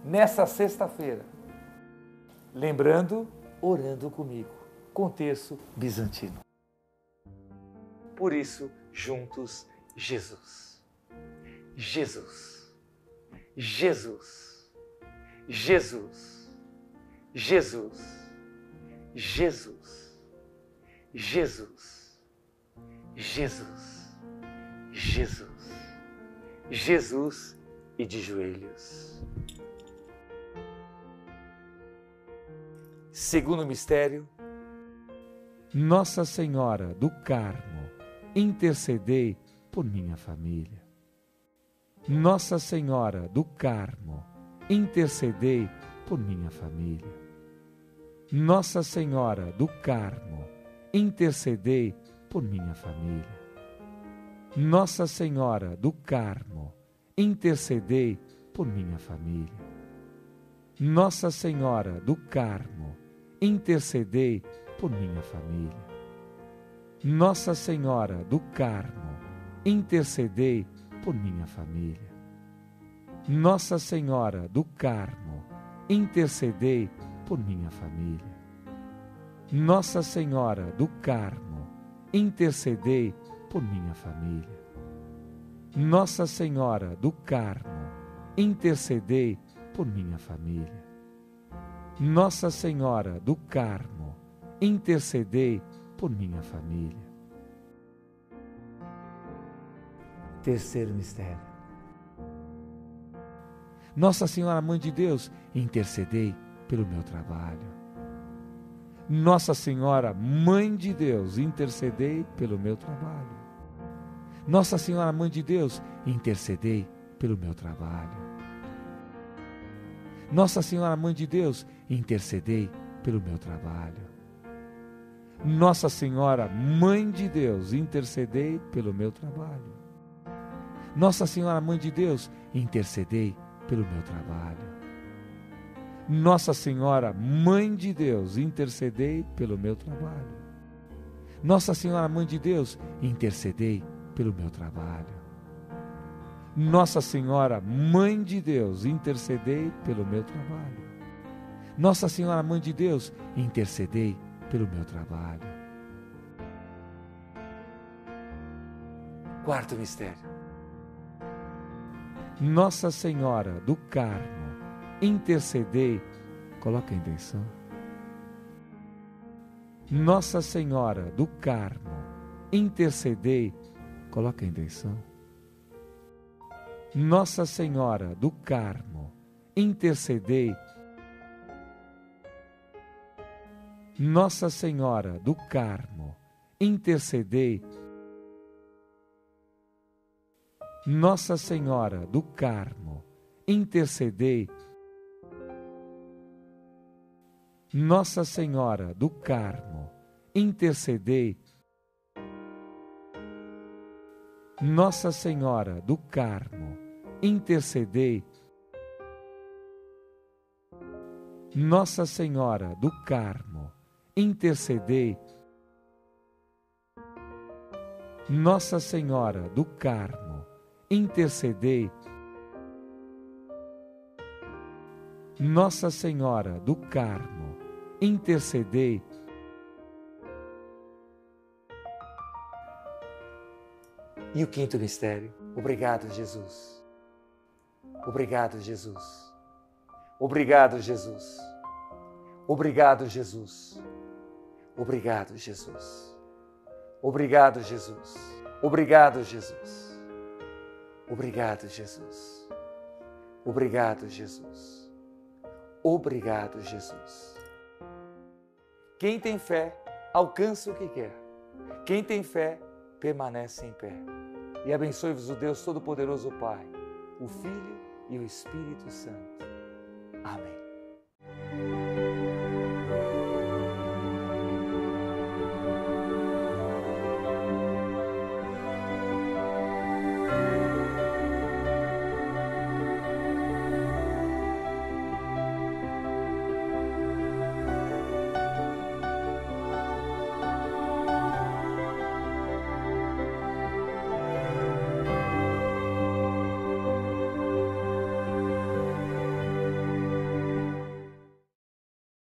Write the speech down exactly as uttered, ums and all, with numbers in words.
nessa sexta-feira. Lembrando, orando comigo, com terço bizantino. Por isso, juntos, Jesus. Jesus. Jesus. Jesus. Jesus. Jesus. Jesus. Jesus. Jesus. Jesus e de joelhos. Segundo mistério, Nossa Senhora do Carmo, intercedei por minha família. Nossa Senhora do Carmo, intercedei por minha família. Nossa Senhora do Carmo, intercedei por minha família. Nossa Senhora do Carmo, intercedei por minha família. Nossa Senhora do Carmo, intercedei por minha família. Nossa Senhora do Carmo, intercedei por minha família. Nossa Senhora do Carmo, intercedei por minha família. Nossa Senhora do Carmo, intercedei por minha família. Nossa Senhora do Carmo, intercedei por minha família. Nossa Senhora do Carmo, intercedei por minha família. terceiro mistério. Nossa Senhora Mãe de Deus, intercedei pelo meu trabalho. Nossa Senhora Mãe de Deus, intercedei pelo meu trabalho. Nossa Senhora Mãe de Deus, intercedei pelo meu trabalho. Nossa Senhora Mãe de Deus, intercedei pelo meu trabalho. Nossa Senhora Mãe de Deus, intercedei pelo meu trabalho. Nossa Senhora Mãe de Deus, intercedei pelo meu trabalho. Nossa Senhora Mãe de Deus, intercedei pelo meu trabalho. Nossa Senhora Mãe de Deus, intercedei pelo meu trabalho. Nossa Senhora Mãe de Deus, intercedei pelo meu trabalho. Nossa Senhora Mãe de Deus, intercedei pelo meu trabalho. Quarto mistério. Nossa Senhora do Carmo, intercedei, coloca a intenção. Nossa Senhora do Carmo, intercedei, coloca a intenção. Nossa Senhora do Carmo, intercedei. Nossa Senhora do Carmo, intercedei. Nossa Senhora do Carmo, intercedei. Nossa Senhora do Carmo, intercedei. Nossa Senhora do Carmo, intercedei. Nossa Senhora do Carmo, intercedei. Nossa Senhora do Carmo, intercedei. Nossa Senhora do Carmo, intercedei. E o quinto mistério. Obrigado, Jesus. Obrigado, Jesus. Obrigado, Jesus. Obrigado, Jesus. Obrigado, Jesus. Obrigado, Jesus. Obrigado, Jesus. Obrigado, Jesus. Obrigado, Jesus. Obrigado, Jesus. Quem tem fé, alcança o que quer. Quem tem fé, permanece em pé. E abençoe-vos o Deus Todo-Poderoso, o Pai, o Filho e o Espírito Santo. Amém.